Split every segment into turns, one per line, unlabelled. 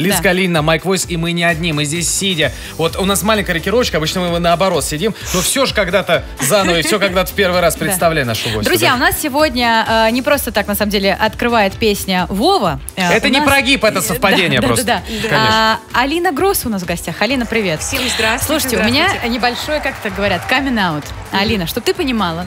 Лиза Калинина, Майк Войс, и мы не одни, мы здесь сидя. Вот у нас маленькая рокировочка, обычно мы наоборот сидим, но все же когда-то заново, и все когда-то в первый раз представляю нашу гостью.
Друзья, у нас сегодня не просто так, на самом деле, открывает песня Вова.
Это не прогиб, это совпадение просто.
Да. Алина Гросс у нас в гостях. Алина, привет.
Всем здравствуйте.
Слушайте, у меня небольшой, как это говорят, камин-аут. Алина, чтобы ты понимала,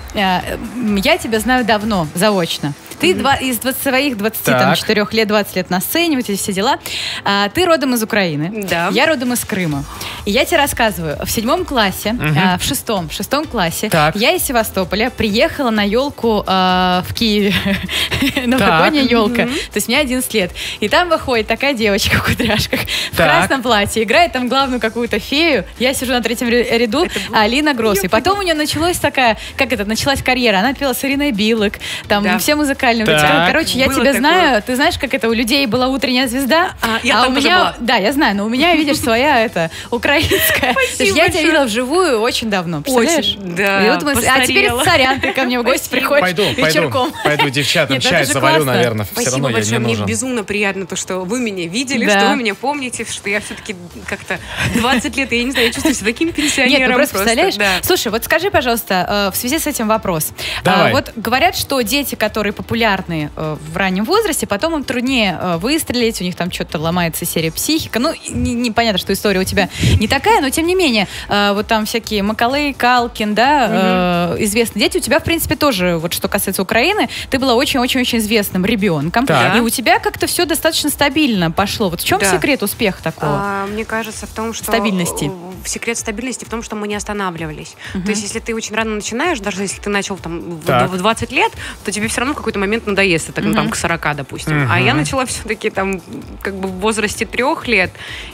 я тебя знаю давно, заочно. Ты из своих 24 лет, 20 лет на сцене, вот эти все дела. Ты родом из Украины.
Да.
Я родом из Крыма. И я тебе рассказываю, в 7 классе, в шестом классе, я из Севастополя приехала на елку в Киеве. На вагоне елка. То есть мне 11 лет. И там выходит такая девочка в кудряшках, в красном платье, играет там главную какую-то фею. Я сижу на 3-м ряду, Алина Гросс. И потом у нее началась такая, началась карьера. Она пела с Ириной Билык, там все музыкальные. Короче, я тебя знаю, ты знаешь, как это у людей была утренняя звезда,
я там
у меня, да, я знаю, но у меня, видишь, своя украинская. Я тебя видела вживую очень давно, представляешь?
Очень, да.
И вот мы, а теперь сорян, ты ко мне в гости приходишь вечерком.
Пойду девчатам чай заварю, наверное. Все равно я не нужен.
Мне безумно приятно то, что вы меня видели, что вы меня помните, что я все-таки как-то 20 лет, я не знаю, я чувствую себя таким пенсионером.
Нет, ну просто представляешь? Слушай, вот скажи, пожалуйста, в связи с этим вопрос. Вот говорят, что дети, которые популярны в раннем возрасте, потом им труднее выстрелить, у них там что-то ломается серия психика. Ну, непонятно, что история у тебя не такая, но тем не менее, вот там всякие Макалей, Калкин, да, известные дети. У тебя, в принципе, тоже, вот что касается Украины, ты была очень-очень-очень известным ребенком. И у тебя как-то все достаточно стабильно пошло. Вот в чем секрет успеха такого?
Мне кажется, в том, что...
Стабильности.
Секрет стабильности в том, что мы не останавливались. То есть, если ты очень рано начинаешь, даже если ты начал там в 20 лет, то тебе все равно в какой-то момент надоест, это там к 40, допустим. А я начала все-таки там как бы в возрасте 3 лет,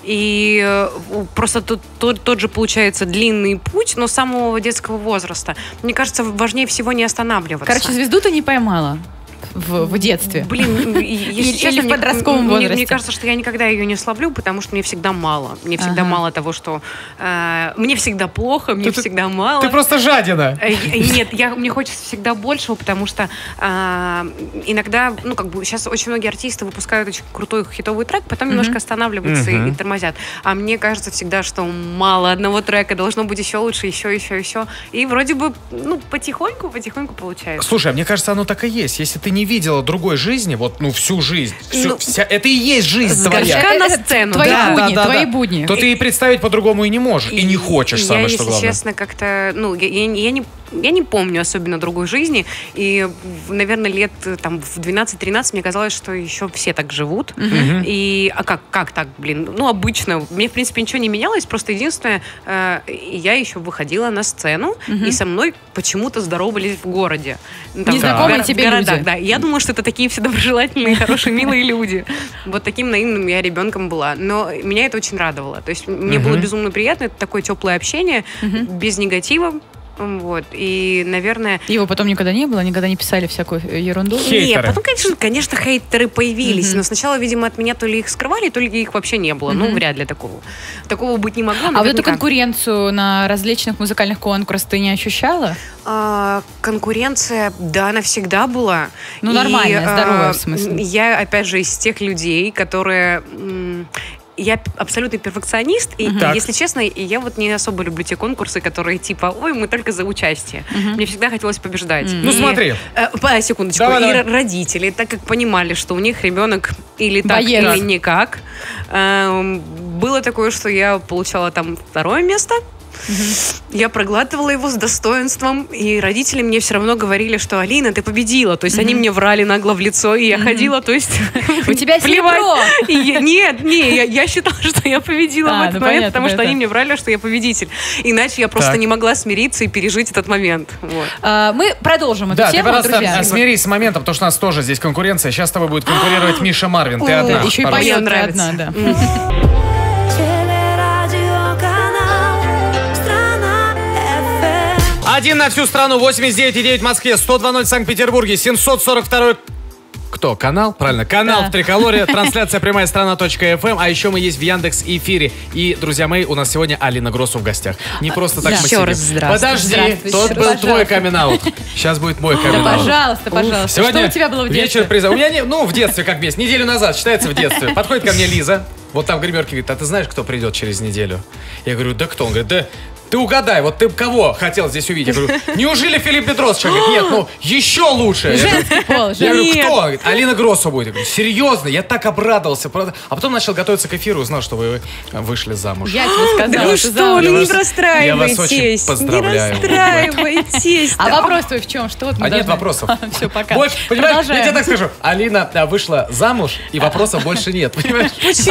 и просто тот же получается длинный путь, но с самого детского возраста. Мне кажется, важнее всего не останавливаться.
Короче, звезду ты не поймала в детстве?
Блин, или
в подростковом возрасте?
Мне кажется, что я никогда ее не словлю, потому что мне всегда мало. Мне всегда мало того, что... мне всегда плохо, мне всегда мало.
Ты просто жадина.
Нет, мне хочется всегда большего, потому что иногда, сейчас очень многие артисты выпускают очень крутой хитовый трек, потом немножко останавливаются и тормозят. А мне кажется всегда, что мало одного трека, должно быть еще лучше, еще. И вроде бы, потихоньку получается.
Слушай, мне кажется, оно так и есть. Если ты не видела другой жизни, всю жизнь, это и есть жизнь твоя.
На сцену.
Твои будни.
То ты и представить по-другому и не можешь, и не хочешь, самое что главное.
Я, если честно, как-то, я не помню особенно другой жизни, и, наверное, лет там в 12-13 мне казалось, что еще все так живут. И, как так, блин? Обычно. Мне, в принципе, ничего не менялось, просто единственное, я еще выходила на сцену, и со мной почему-то здоровались в городе.
Незнакомые тебе люди.
Да, я думала, что это такие все доброжелательные, хорошие, милые люди. Вот таким наивным я ребенком была. Но меня это очень радовало. То есть мне было безумно приятно. Это такое теплое общение, без негатива. Вот, и, наверное...
Его потом никогда не было? Никогда не писали всякую ерунду?
Хейтеры.
Нет, потом, конечно, хейтеры появились, но сначала, видимо, от меня то ли их скрывали, то ли их вообще не было. Вряд ли такого. Такого быть не могло.
А вот эту конкуренцию на различных музыкальных конкурсах ты не ощущала?
Конкуренция, да, она всегда была.
Нормальная, здоровая в смысле.
Я, опять же, из тех людей, которые... Я абсолютный перфекционист, и, если честно, я вот не особо люблю те конкурсы, которые типа, ой, мы только за участие. Мне всегда хотелось побеждать.
Смотри.
Секундочку.
Давай.
И родители, так как понимали, что у них ребенок или так, или никак, было такое, что я получала там 2 место. Я проглатывала его с достоинством, и родители мне все равно говорили, что Алина, ты победила. То есть они мне врали нагло в лицо, и я ходила, то есть...
У тебя серебро!
Нет, я считала, что я победила в этот момент, потому что они мне врали, что я победитель. Иначе я просто не могла смириться и пережить этот момент.
Мы продолжим эту тему, друзья.
Да, смирись с моментом, потому что у нас тоже здесь конкуренция. Сейчас с тобой будет конкурировать Миша Марвин. Ты одна.
Еще и поет ты одна, да.
Один на всю страну, 89,9 в Москве, 102.0 в Санкт-Петербурге, 742 кто? Канал? Правильно, канал в Триколоре, трансляция прямая страна.фм, а еще мы есть в Яндекс.Эфире. И, друзья мои, у нас сегодня Алина Гроссу в гостях. Не просто так мы сидим. Подожди, тот был твой камин-аут. Сейчас будет мой камин-аут.
Да, пожалуйста.
Сегодня
что у тебя было в детстве?
вечер приза. У меня, в детстве как весь, неделю назад, считается в детстве. Подходит ко мне Лиза. вот там гримерки говорит, а ты знаешь, кто придет через неделю? Я говорю, да кто? Он говорит, да ты угадай, вот ты кого хотел здесь увидеть? Я говорю, неужели Филипп Петросович? Он говорит, нет, ну еще лучше. Я говорю, кто? Он говорит, Алина Гроссо будет. Я говорю, серьезно? Я так обрадовался. А потом начал готовиться к эфиру, узнал, что вы вышли замуж.
Я тебе сказала,
ну что, ну не расстраивайтесь.
Я вас очень поздравляю.
Не расстраивайтесь.
А вопрос твой в чем? Что вот мы
нет вопросов.
Все, пока.
Больше, понимаешь, я тебе так скажу. Алина вышла замуж, и вопросов больше нет. Понимаешь?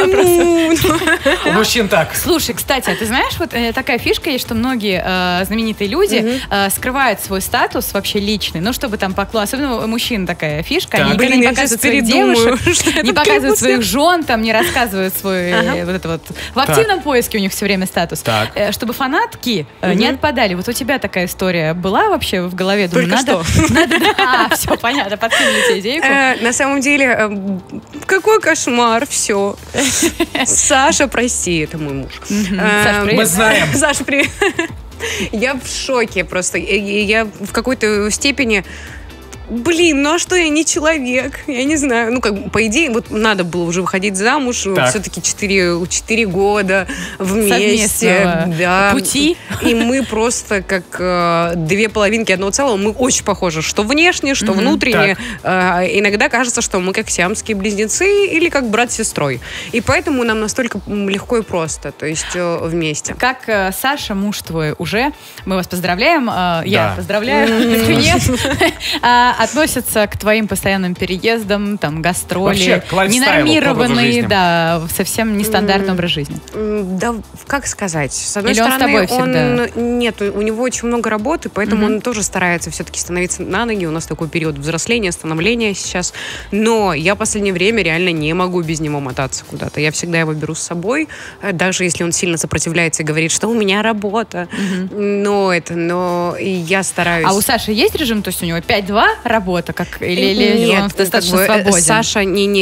Почему?
У мужчин так.
Слушай, кстати, а ты знаешь, вот такая фишка есть, что многие знаменитые люди скрывают свой статус вообще личный, ну, чтобы там особенно у мужчин такая фишка, они никогда не показывают своих девушек, не показывают своих жен, там, не рассказывают свой вот это вот. В активном поиске у них все время статус. Чтобы фанатки не отпадали. Вот у тебя такая история была вообще в голове?
Думаю, надо...
все, понятно, подкинули тебе идейку.
На самом деле, какой кошмар, все. Саша, прости, это мой муж.
Саша, привет.
Мы знаем.
Саша, привет. Я в шоке просто. Я в какой-то степени... Блин, ну а что, я не человек? Я не знаю. Ну, как по идее, вот надо было уже выходить замуж. Все-таки 4 года вместе. Да.
Пути.
И мы просто как две половинки одного целого. Мы очень похожи. Что внешне, что внутренне. Иногда кажется, что мы как сиамские близнецы или как брат с сестрой. И поэтому нам настолько легко и просто. То есть вместе.
Как Саша, муж твой уже, мы вас поздравляем. Я поздравляю. Нет. Относятся к твоим постоянным переездам, там, гастроли, ненормированный, да, совсем нестандартный образ жизни.
Да, как сказать? С одной
Или
стороны,
он с тобой всегда?
Нет, у него очень много работы, поэтому он тоже старается все-таки становиться на ноги. У нас такой период взросления, становления сейчас. Но я в последнее время реально не могу без него мотаться куда-то. Я всегда его беру с собой, даже если он сильно сопротивляется и говорит, что у меня работа. Но я стараюсь.
А у Саши есть режим, то есть у него 5-2 работа, как или
нет,
он достаточно свободен?
Саша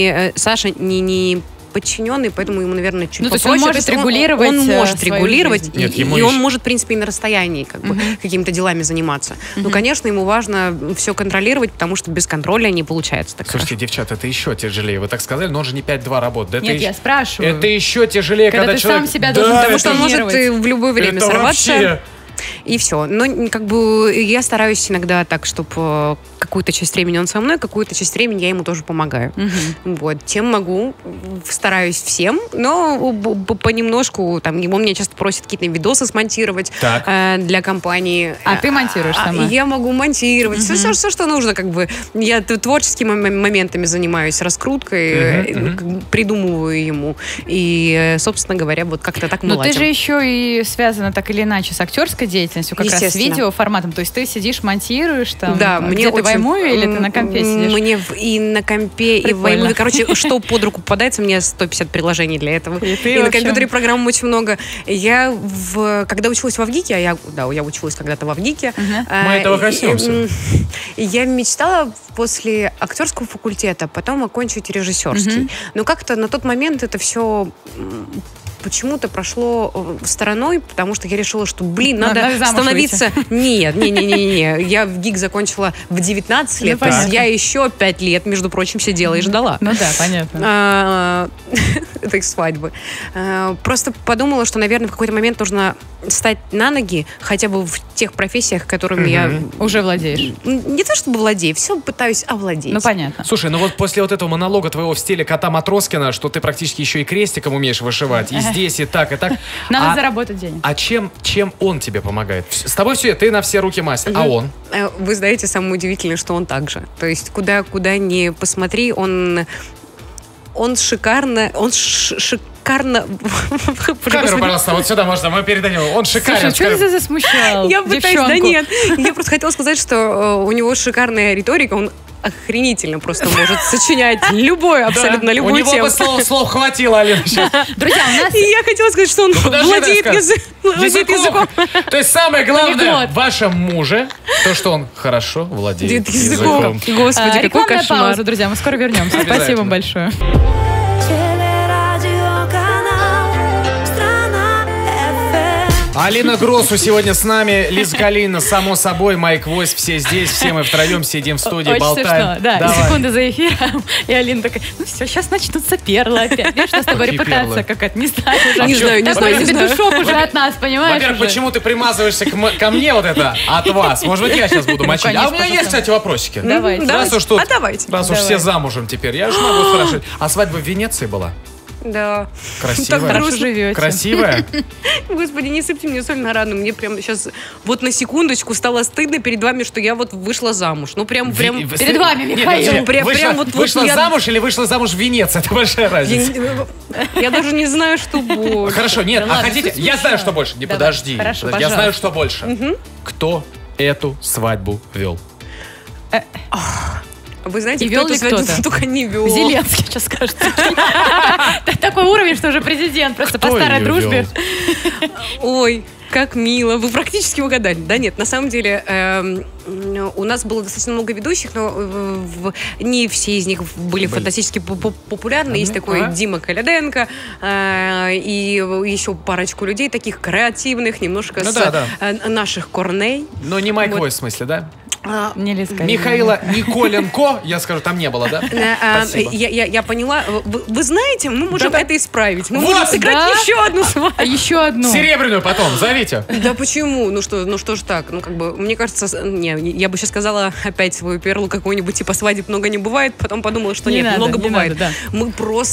не подчиненный, поэтому ему, наверное, чуть попроще.
Он может регулировать.
Он может регулировать,
Нет,
и он может, в принципе, и на расстоянии какими-то делами заниматься. Ну, конечно, ему важно все контролировать, потому что без контроля не получается.
Слушайте, девчата, это еще тяжелее. Вы так сказали, но он же не 5-2 работает.
Нет, я спрашиваю.
Это еще тяжелее, когда
ты
человек...
сам себя должен
потому что он может в любое время сорваться. И все. Но как бы я стараюсь иногда так, чтобы какую-то часть времени он со мной, какую-то часть времени я ему тоже помогаю. Вот. Тем могу. Стараюсь всем, но понемножку. Там, он меня часто просит какие-то видосы смонтировать для компании.
А ты монтируешь сама?
Я могу монтировать. Все, что нужно. Как бы. Я творческими моментами занимаюсь, раскруткой, придумываю ему. И, собственно говоря, вот как-то так мы ладим.
Но ты же еще и связана так или иначе с актерской деятельностью, как раз с видеоформатом. То есть ты сидишь, монтируешь там.
Да, мне
ты ваймую или ты на компе сидишь?
Мне и на компе, и ваймую. Короче, что под руку попадается, у меня 150 приложений для этого. И на компьютере программ очень много. Я когда училась в Авгике, я училась когда-то в Авгике.
Мы этого коснемся.
Я мечтала после актерского факультета потом окончить режиссерский. Но как-то на тот момент это все почему-то прошло стороной, потому что я решила, что, надо становиться... Нет. Я в ГИК закончила в 19 лет, то есть я еще 5 лет, между прочим, сидела и ждала.
Ну да, понятно.
Этой свадьбы. Просто подумала, что, наверное, в какой-то момент нужно встать на ноги, хотя бы в тех профессиях, которыми я...
Уже владеешь.
Не то чтобы владею, все пытаюсь овладеть.
Ну, понятно.
Слушай, ну вот после вот этого монолога твоего в стиле кота Матроскина, что ты практически еще и крестиком умеешь вышивать, и здесь, и так, и так.
Надо заработать денег.
А чем он тебе помогает? С тобой все, ты на все руки мастер, а он?
Вы знаете, самое удивительное, что он так же. То есть куда ни посмотри, он шикарно... Шикарно.
Камеру, пожалуйста, вот сюда можно, мы передадим. Он шикарен.
Слушай, что ты засмущал
Я пытаюсь, да нет. Я просто хотела сказать, что у него шикарная риторика, он охренительно просто может сочинять абсолютно любую тему.
У него бы слов хватило, Алина, сейчас.
Друзья, у нас...
И я хотела сказать, что он владеет языком.
То есть самое главное в вашем муже, то, что он хорошо владеет языком.
Господи, какой кошмар.
Рекламная пауза, друзья, мы скоро вернемся. Спасибо вам большое.
Алина Гросу сегодня с нами, Лиза Калинина, само собой, Майк Войс, все здесь, все мы втроем сидим в студии,
очень
болтаем.
Смешно, да.
Давай.
Секунды за эфиром, и Алина такая, ну все, сейчас начнутся перлы опять. Видишь, что с тобой репутация какая-то, не знаю уже.
Не знаю.
Какой тебе душок уже от нас, понимаешь?
Во-первых, почему ты примазываешься ко мне вот это от вас? Может быть, я сейчас буду мочить.
конечно,
А у меня есть, кстати, вопросики.
Давайте.
Раз уж тут,
давайте.
раз уж все замужем теперь, я же могу спрашивать. А свадьба в Венеции была?
Да.
Красивая.
Так хорошо живете.
Красивая?
Господи, не сыпьте мне соль на рану. Мне прям сейчас вот на секундочку стало стыдно перед вами, что я вот вышла замуж. Ну прям
перед вами, Михаил.
Вышла замуж или вышла замуж в Венеции? Это большая разница.
Я даже не знаю, что больше.
Хорошо, нет, а хотите? Я знаю, что больше. Не, подожди.
Хорошо,
Я знаю, что больше. Кто эту свадьбу вел?
Вы знаете,
И
кто
вел
эту
ли
свадьбу
кто-то?
только не вел?
Зеленский сейчас скажет. Такой уровень, что уже президент, просто по старой дружбе.
Ой, как мило. Вы практически угадали. Да нет, на самом деле у нас было достаточно много ведущих, но не все из них были фантастически популярны. Есть такой Дима Коляденко и еще парочку людей таких креативных, немножко наших корней.
Но не Майк Войс, в смысле, да?
Не Лизка.
Михаила Николенко, я скажу, там не было, да? Спасибо.
Я поняла. Вы знаете, мы можем это исправить. Мы
Вот,
можем сыграть еще одну свадьбу.
Еще одну.
Серебряную потом, зовите.
Да почему? Ну что ж так? Ну как бы, мне кажется, я бы сейчас сказала опять свою перлу какую-нибудь, типа свадеб много не бывает, потом подумала, что нет, много бывает. Мы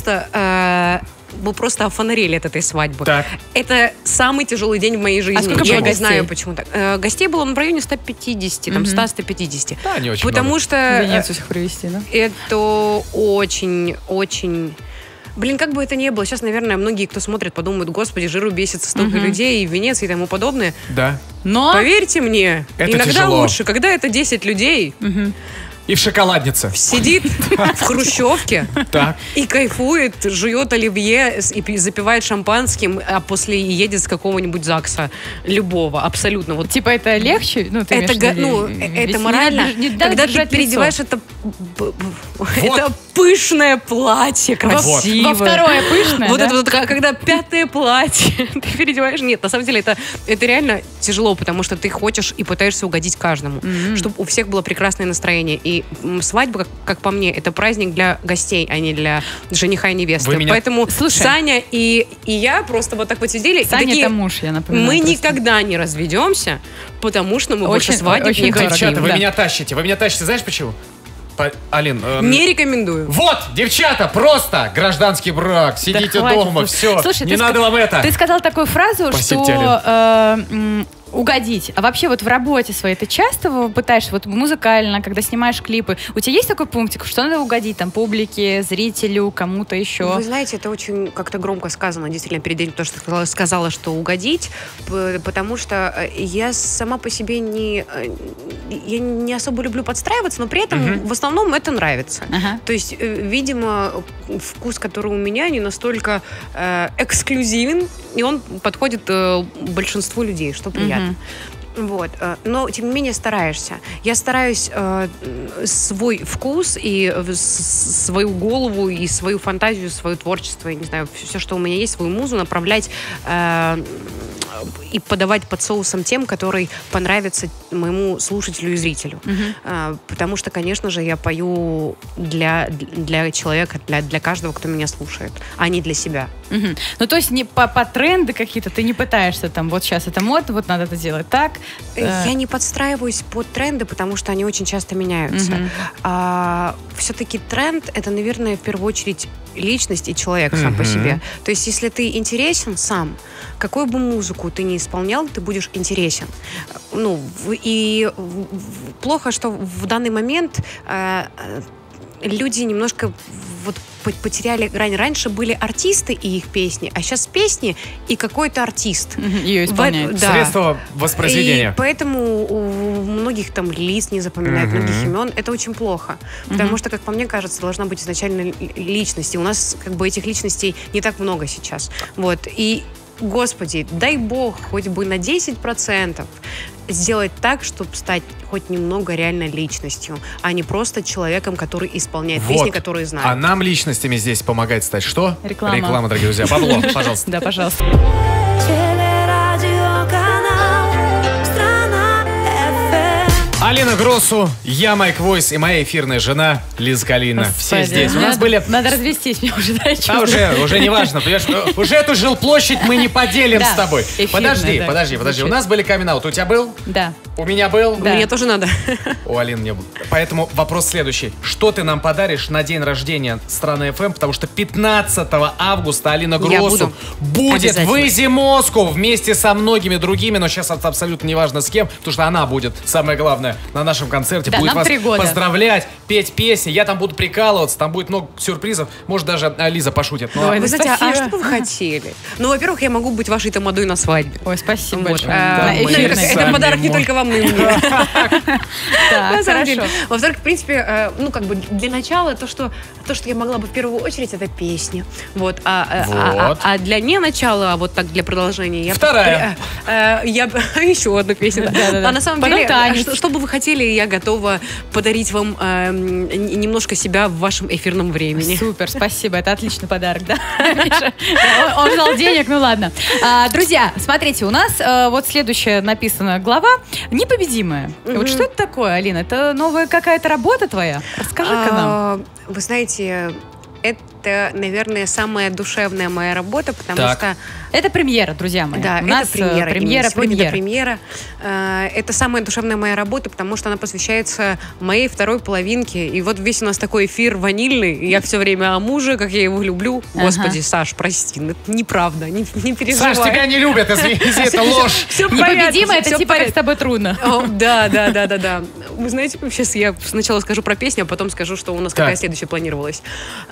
просто офонарели от этой свадьбы.
Так.
Это самый тяжелый день в моей жизни.
сколько
я
было
не знаю,
гостей?
почему так. Гостей было в районе 150, там 100-150.
Да, не очень
Потому
много.
что
Венецию всех привезти, да?
это очень... Блин, как бы это ни было, сейчас, наверное, многие, кто смотрит, подумают, господи, жиру бесится столько людей в Венеции и тому подобное.
Да.
Но...
Поверьте мне,
Это
иногда
тяжело.
лучше, когда это 10 людей
И в шоколаднице.
сидит в хрущевке
Так.
и кайфует, жует оливье и запивает шампанским, а после едет с какого-нибудь ЗАГСа. Любого, абсолютно. Вот.
Типа это легче? Ну, ты имеешь в виду,
Это морально. Когда ты переодеваешь это пышное платье, красивое.
Во второе пышное,
Вот
да?
это вот, когда пятое платье ты переодеваешь. Нет, на самом деле это реально тяжело, потому что ты хочешь и пытаешься угодить каждому, чтобы у всех было прекрасное настроение. И свадьба, как по мне, это праздник для гостей, а не для жениха и невесты. Поэтому Саня и я просто вот так вот сидели.
Саня это муж, я напоминаю.
Мы никогда не разведемся, потому что мы больше свадеб не хотим.
Девчата, вы меня тащите. Вы меня тащите, знаешь почему? Алин,
не рекомендую.
Вот, девчата, просто гражданский брак. Сидите дома, все.
Слушай,
не надо вам это.
Ты сказал такую фразу,
Спасибо,
что угодить. А вообще вот в работе своей ты часто пытаешься, вот музыкально, когда снимаешь клипы, у тебя есть такой пунктик, что надо угодить там публике, зрителю, кому-то еще?
Вы знаете, это очень как-то громко сказано, действительно, перед этим то, что сказала, что угодить, потому что я сама по себе я не особо люблю подстраиваться, но при этом в основном это нравится. То есть, видимо, вкус, который у меня, не настолько эксклюзивен, и он подходит большинству людей, что приятно. Вот. Но, тем не менее, стараешься. Я стараюсь свой вкус и свою голову, и свою фантазию, свое творчество, я не знаю, все, что у меня есть, свою музу направлять и подавать под соусом тем, который понравится моему слушателю и зрителю. Потому что, конечно же, я пою для человека, для каждого, кто меня слушает, а не для себя.
Ну, то есть не по тренды какие-то ты не пытаешься там, вот сейчас это модно, вот надо это делать так.
Я не подстраиваюсь под тренды, потому что они очень часто меняются. Все-таки тренд — это, наверное, в первую очередь личность и человек сам по себе. То есть, если ты интересен сам, какую бы музыку ты ни исполнял, ты будешь интересен. Ну, и плохо, что в данный момент люди немножко вот потеряли грань. Раньше были артисты и их песни, а сейчас песни и какой-то артист.
Ее исполняет.
Да.
Средство воспроизведения.
И поэтому у многих там лиц не запоминают, многих имен. Это очень плохо. Потому что, как по мне кажется, должна быть изначально личность. И у нас как бы этих личностей не так много сейчас. Вот. И Господи, дай бог хоть бы на 10% сделать так, чтобы стать хоть немного реально личностью, а не просто человеком, который исполняет песни, которые знает.
А нам личностями здесь помогает стать что?
Реклама.
Реклама, дорогие друзья. Павло, пожалуйста.
Да, пожалуйста.
Телерадио
Алина Гросу, я Майк Войс и моя эфирная жена Лиза Калина. Все здесь. У нас были...
Надо развестись, мне уже дальше.
Уже не важно, понимаешь? Уже эту жилплощадь мы не поделим с тобой. Подожди. У нас были камин-аут. У тебя был?
Да.
У меня был?
Да. Мне тоже надо.
У Алины не было. Поэтому вопрос следующий. Что ты нам подаришь на день рождения Страны ФМ? Потому что 15 августа Алина Гросу будет в Изи Москву вместе со многими другими, но сейчас это абсолютно не важно с кем, потому что она будет, самое главное, на нашем концерте, будет вас поздравлять, петь песни, я там буду прикалываться, там будет много сюрпризов, может даже Лиза пошутит.
Но... Вы знаете, а что бы вы хотели? Ну, во-первых, я могу быть вашей тамадой на свадьбе.
Ой, спасибо большое.
Это подарок не только вам, но и мне.
На самом деле.
Во-вторых, в принципе, ну, как бы для начала то, что я могла бы в первую очередь, это песня. Вот. А для не начала, а вот так для продолжения.
Вторая.
Еще одну песню. А на самом деле, что бы вы хотели, я готова подарить вам немножко себя в вашем эфирном времени.
Супер, спасибо, это отличный подарок, да, Миша? Он ждал денег, ну ладно. Друзья, смотрите, у нас вот следующая написана глава «Непобедимая». Вот что это такое, Алина? Это новая какая-то работа твоя? Расскажи-ка нам.
Вы знаете... Это, наверное, самая душевная моя работа, потому что...
Это премьера, друзья мои.
Да, это премьера. Это самая душевная моя работа, потому что она посвящается моей второй половинке. И вот весь у нас такой эфир ванильный. И я все время о муже, как я его люблю. Господи, Саш, прости, это неправда, не переживай.
Саш, тебя не любят, извини, это ложь.
Непобедимая, это типа как с тобой трудно.
Да. Вы знаете, сейчас я сначала скажу про песню, а потом скажу, что у нас какая следующая планировалась.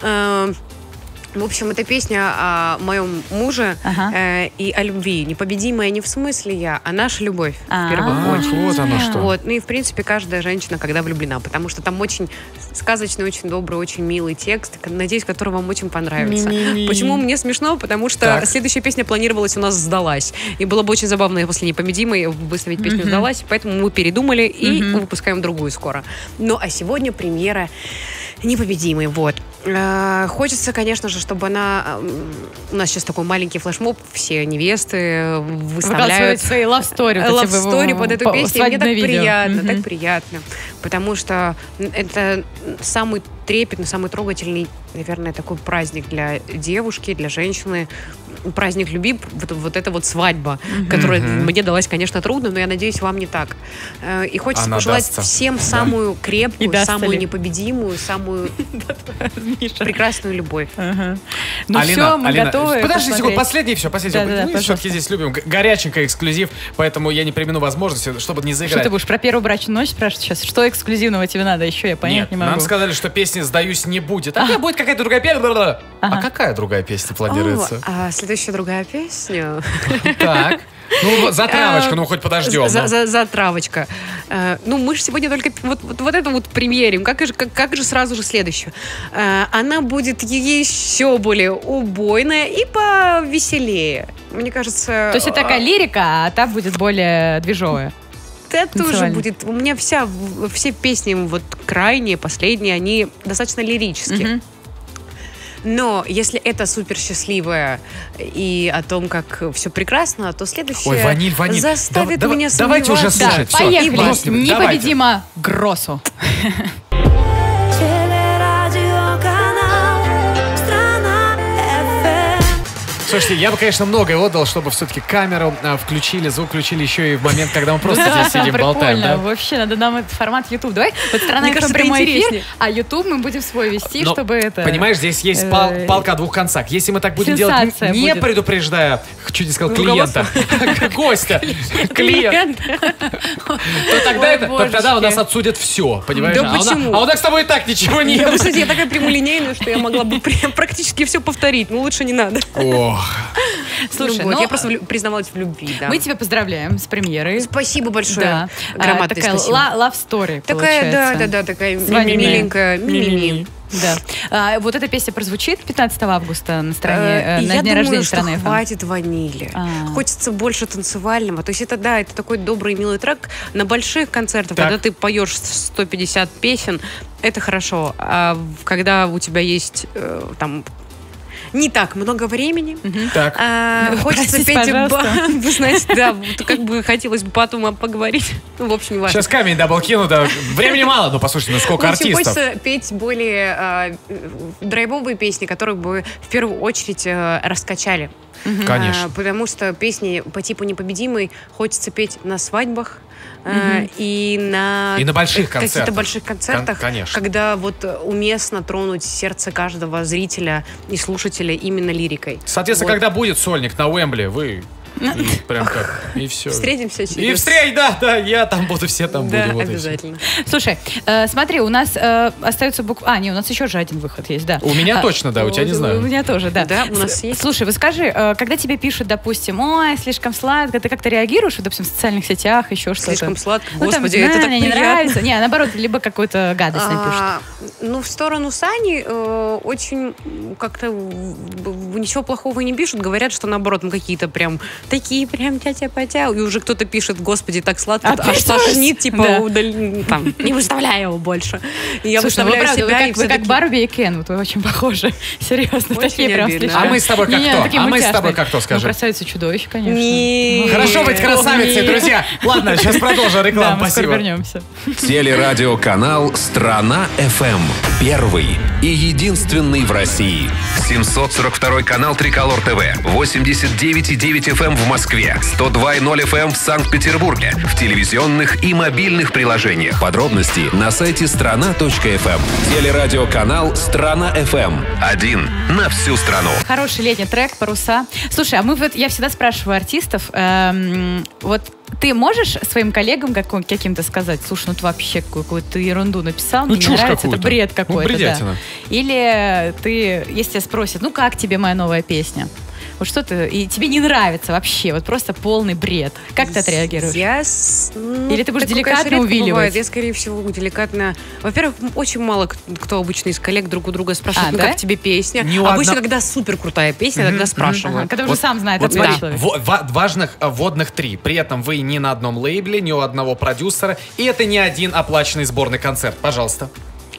В общем, это песня о моем муже и о любви. Непобедимая не в смысле я, а наша любовь в первую очередь.
Вот оно что.
Вот. Ну и, в принципе, каждая женщина, когда влюблена, потому что там очень сказочный, очень добрый, очень милый текст, надеюсь, который вам очень понравится. Почему мне смешно? Потому что следующая песня планировалась у нас «Сдалась». И было бы очень забавно после «Непобедимой» выставить песню «Сдалась», поэтому мы передумали и выпускаем другую скоро. Ну, а сегодня премьера «Непобедимой». Вот. Хочется, конечно же, чтобы она... У нас сейчас такой маленький флешмоб, все невесты выставляют
свои лавстори
под эту песню. Мне так приятно, потому что это самый трепетный, самый трогательный, наверное, такой праздник для девушки, для женщины. Праздник любви, вот эта вот свадьба, которая мне далась, конечно, трудно, но я надеюсь, вам не так. И хочется пожелать всем самую крепкую, самую непобедимую, самую прекрасную любовь.
Ну все, мы готовы.
Подожди секунду, последний все. Мы все-таки здесь любим горяченько эксклюзив, поэтому я не примену возможности, чтобы не заиграть.
Что ты будешь про первую брачную ночь спрашивать сейчас? Что эксклюзивного тебе надо еще? Я понять не могу.
Нам сказали, что песни «Сдаюсь» не будет. А будет какая-то другая песня. А какая другая песня планируется?
Следующая другая песня.
Так. Ну, затравочка, ну хоть подождем.
Затравочка. Ну, мы же сегодня только вот это вот примерим. Как же сразу же следующую? Она будет еще более убойная и повеселее. Мне кажется...
То есть это такая лирика, а та будет более движовая.
Это тоже будет... У меня все песни, вот крайние, последние, они достаточно лирические. Но если это супер счастливое и о том, как все прекрасно, то следующее
ваниль.
заставит меня сомневаться.
Давайте уже слушать.
Да, поехали. Непобедимо Гросу.
Слушайте, я бы, конечно, многое отдал, чтобы все-таки камеру включили, звук включили еще и в момент, когда мы просто здесь сидим, болтаем. Да?
Вообще, надо нам этот формат YouTube. Давай, вот страна ФМ прямой эфир, а YouTube мы будем свой вести, чтобы это...
Понимаешь, здесь есть палка о двух концах. Если мы так будем делать, не предупреждая, чуть не сказал, клиента, гостя, клиента, то тогда у нас отсудят все, понимаешь?
Да почему?
А у нас с тобой и так ничего нет.
Кстати, я такая прямолинейная, что я могла бы практически все повторить, но лучше не надо.
Слушай,
я просто признавалась в любви, да.
Мы тебя поздравляем с премьерой.
Спасибо большое.
Громадное спасибо. Такая love story, получается.
Да, такая миленькая, мими.
Да. Вот эта песня прозвучит 15 августа на дне рождения страны ФМ.
Хватит ванили. Хочется больше танцевального. То есть это такой добрый, милый трек на больших концертах, когда ты поешь 150 песен, это хорошо. А когда у тебя есть там не так много времени.
Так.
Хочется петь, вы знаете, да, как бы хотелось бы потом поговорить. В общем, не важно.
Сейчас камень дабл кину, да. Времени мало, но послушайте, ну сколько артистов.
Хочется петь более драйвовые песни, которые бы в первую очередь раскачали.
Конечно.
Потому что песни по типу «Непобедимый» хочется петь на свадьбах, и на
больших концертах.
Каких-то больших концертах,
конечно.
Когда вот уместно тронуть сердце каждого зрителя и слушателя именно лирикой.
Соответственно, когда будет сольник на Уэмбли, вы... И прям как, и все.
Встретимся через...
И встреть, да, я там буду, все там будем.
Да, обязательно.
Слушай, смотри, у нас остается буква... у нас еще же один выход есть, да.
У меня точно, да, у тебя не знаю.
У меня тоже, да.
Да, у нас есть.
Слушай, вы скажи, когда тебе пишут, допустим, ой, слишком сладко, ты как-то реагируешь, допустим, в социальных сетях, еще что-то?
Слишком сладко, господи, это так
мне
приятно.
Не нравится. Не, наоборот, либо какую-то гадость напишут.
Ну, в сторону Сани очень как-то ничего плохого не пишут, говорят, что наоборот, мы какие-то прям такие прям тя-тя-потя, и уже кто-то пишет, господи, так сладко, аж тошнит, типа, там, не выставляй его больше. И я выставляю себя,
вы как Барби и Кен, вот вы очень похожи. Серьезно, такие прям слишком.
А мы с тобой как кто? А мы с тобой как кто, скажи?
Красавица-чудовище, конечно.
Хорошо быть красавицей, друзья. Ладно, сейчас продолжим рекламу, спасибо.
Вернемся.
Телерадиоканал «Страна-ФМ». Первый и единственный в России. 742 канал Триколор ТВ. 89,9 FM в Москве. 102,0 FM в Санкт-Петербурге. В телевизионных и мобильных приложениях. Подробности на сайте страна.фм. Телерадиоканал «Страна-ФМ». Один на всю страну.
Хороший летний трек «Паруса». Слушай, я всегда спрашиваю артистов, вот ты можешь своим коллегам каким-то сказать, слушай, ну ты вообще какую-то ерунду написал, мне не нравится, это бред какой-то. Да. Или ты, если тебя спросят, ну как тебе моя новая песня? Вот что-то, и тебе не нравится вообще, вот просто полный бред. Как ты отреагируешь? Или ты будешь деликатно увиливать?
Я, скорее всего, деликатно... Во-первых, очень мало кто обычно из коллег друг у друга спрашивает, как тебе песня? Обычно, когда супер крутая песня, тогда спрашивают.
Когда уже сам знает этот человек.
Важных вводных 3. При этом вы ни на одном лейбле, ни у одного продюсера, и это не один оплаченный сборный концерт. Пожалуйста.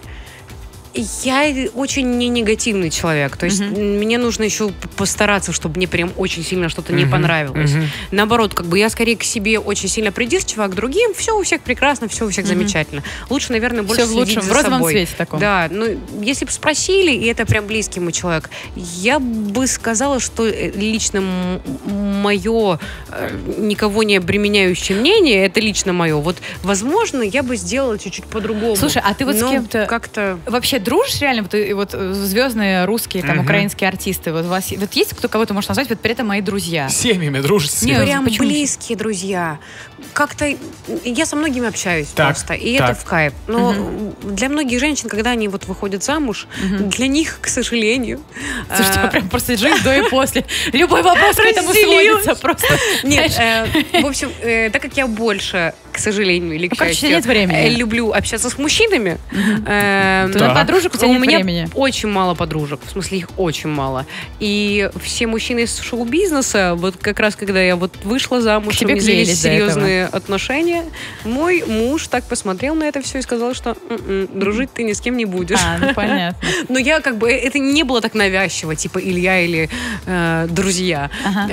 Я очень не негативный человек. То есть мне нужно еще постараться, чтобы мне прям очень сильно что-то не понравилось. Наоборот, как бы я скорее к себе очень сильно придирчива, а к другим все у всех прекрасно, все у всех замечательно. Лучше, наверное, больше следить за собой.
В розовом цвете таком.
Да, ну если бы спросили, и это прям близкий мой человек, я бы сказала, что лично мое никого не обременяющее мнение, это лично мое. Вот, возможно, я бы сделала чуть-чуть по-другому.
Слушай, а ты вот с кем-то
как-то
вообще дружишь реально? Вот звездные русские, там, украинские артисты. Вот у вас вот есть кого ты можешь назвать, вот при этом мои друзья?
Семьями дружите?
Нет, прям близкие друзья. Как-то я со многими общаюсь просто, и это в кайф. Но для многих женщин, когда они вот выходят замуж, для них, к сожалению...
Слушайте, прям просто жизнь до и после. Любой вопрос к этому сводится просто.
Нет, в общем, так как я больше, к сожалению, или к счастью,
нет времени.
Люблю общаться с мужчинами,
подружек у тебя нет времени.
У меня очень мало подружек, в смысле их очень мало. И все мужчины из шоу-бизнеса, вот как раз когда я вот вышла замуж, у меня есть серьезные отношения, мой муж так посмотрел на это все и сказал, что дружить ты ни с кем не будешь.
Ну понятно.
Но я как бы, это не было так навязчиво, типа Илья или друзья.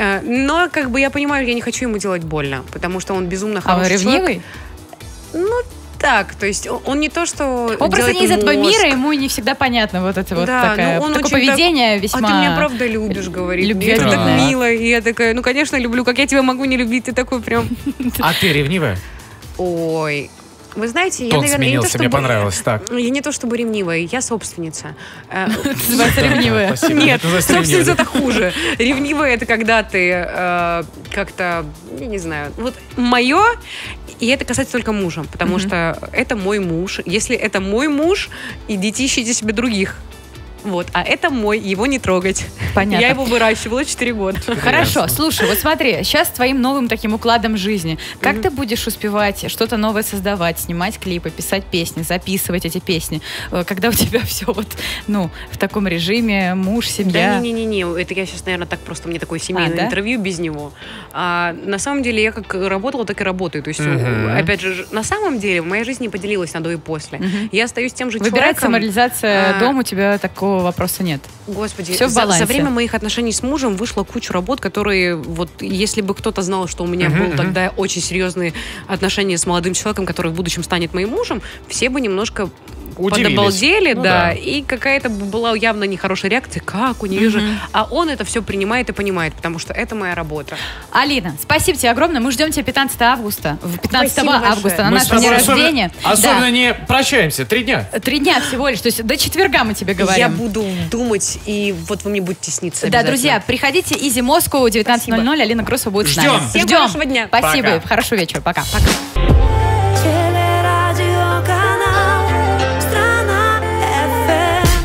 Но как бы я понимаю, я не хочу ему делать больно, потому что он безумно хороший человек.
Ревнивый?
Ну, так, то есть он не то, что
он просто не из этого мира, ему не всегда понятно вот это вот такое поведение весьма...
А ты меня правда любишь, говорит.
Любви.
Это так мило. И я такая, ну, конечно, люблю. Как я тебя могу не любить? Ты такой прям...
А ты ревнивая?
Ой... Вы знаете,
Тон сменился, мне понравилось. Так.
Я не то чтобы ревнивая, я собственница.
Называется ревнивая.
Нет, собственница это хуже. Ревнивая это когда ты как-то, я не знаю, вот мое, и это касается только мужа, потому что это мой муж. Если это мой муж, идите ищите себе других. Вот, а это мой, его не трогать.
Понятно.
Я его выращивала 4 года.
Хорошо, слушай, вот смотри, сейчас твоим новым таким укладом жизни, как ты будешь успевать что-то новое создавать, снимать клипы, писать песни, записывать эти песни, когда у тебя все вот, ну, в таком режиме, муж, семья?
Да не-не-не, это я сейчас, наверное, так просто, мне такое семейное интервью без него. А на самом деле я как работала, так и работаю. То есть, опять же, на самом деле в моей жизни поделилась на до и после. Я остаюсь тем же человеком.
Выбирать самореализация дома у тебя такого никакого вопроса нет.
Господи,
все в балансе.
За время моих отношений с мужем вышло кучу работ, которые, вот, если бы кто-то знал, что у меня был тогда очень серьезные отношения с молодым человеком, который в будущем станет моим мужем, все бы немножко подобалдели, да, и какая-то была явно нехорошая реакция, как у нее же, а он это все принимает и понимает, потому что это моя работа.
Алина, спасибо тебе огромное, мы ждем тебя 15 августа на наше день рождения.
Особенно не прощаемся, 3 дня.
3 дня всего лишь, то есть до четверга мы тебе говорим.
Я буду думать, и вот вы мне будете сниться.
Да, друзья, приходите, Easy Moscow, 19:00, Алина Крусова будет с нами.
Всем хорошего дня.
Спасибо, хорошего вечера, пока.